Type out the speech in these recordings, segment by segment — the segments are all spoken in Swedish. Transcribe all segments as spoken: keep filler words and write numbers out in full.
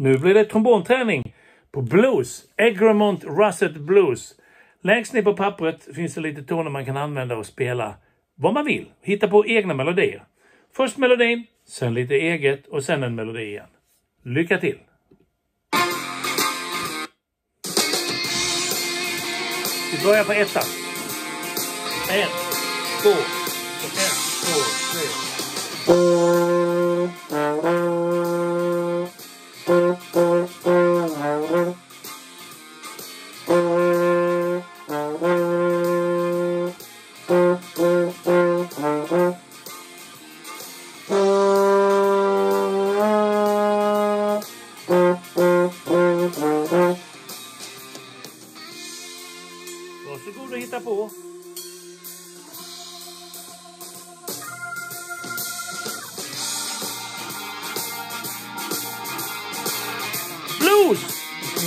Nu blir det trombonträning på blues. Egremont Russet Blues. Längst ner på pappret finns det lite toner man kan använda och spela vad man vill. Hitta på egna melodier. Först melodin, sen lite eget och sen en melodi igen. Lycka till! Vi börjar på ettan. En, två, en, två, tre. Varsågod och hitta på. Blues!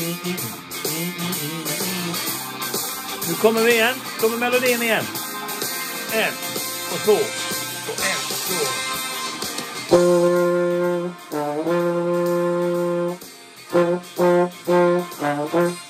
Nu kommer vi igen. Kommer melodin igen. En och två. Och en och två.